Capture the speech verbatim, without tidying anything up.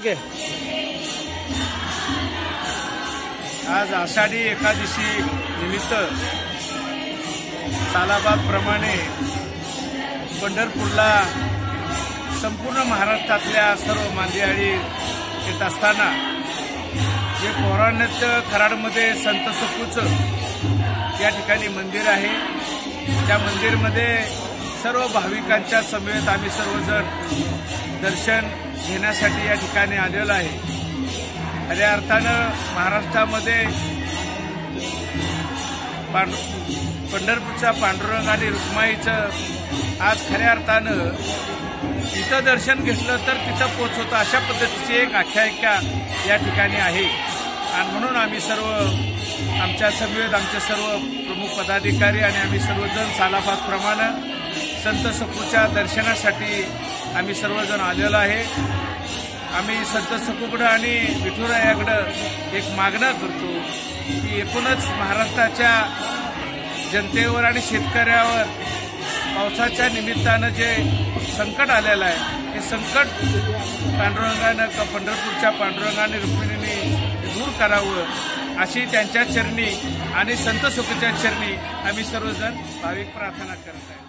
Okay. आज आषाढी एकादशी निमित्त सालाबादप्रमाणे पंढरपूरला संपूर्ण महाराष्ट्रातल्या सर्व मांदियाळी येत असताना जे पौराणिक कराडमध्ये संत सपूचं या ठिकाणी मंदिर आहे, त्या मंदिरमध्ये सर्व भाविकांच्या समवेत आम्ही सर्वजण दर्शन घेण्यासाठी या ठिकाणी आलेलो आहे। खऱ्या अर्थानं महाराष्ट्रामध्ये पंढरपूरच्या पांडुरंग आणि रुक्माईचं आज खऱ्या अर्थानं तिथं दर्शन घेतलं तर तिथं पोचवतं अशा पद्धतीची एक आख्यायिका या ठिकाणी आहे। आणि म्हणून आम्ही सर्व आमच्या समवेत आमचे सर्व प्रमुख पदाधिकारी आणि आम्ही सर्वजण सालाबादप्रमाणे संत सपूच्या दर्शनासाठी आम्ही सर्वजण आलेलो आहे। आम्ही संत सपूकडं आणि विठुरायाकडं एक मागणं करतो की एकूणच महाराष्ट्राच्या जनतेवर आणि शेतकऱ्यावर पावसाच्या निमित्तानं जे संकट आलेलं आहे हे संकट पांडुरंगानं का पंढरपूरच्या पांडुरंगाने रुक्मिणीने दूर करावं अशी त्यांच्या चरणी आणि संत सपूच्या चरणी आम्ही सर्वजण भाविक प्रार्थना करत आहे।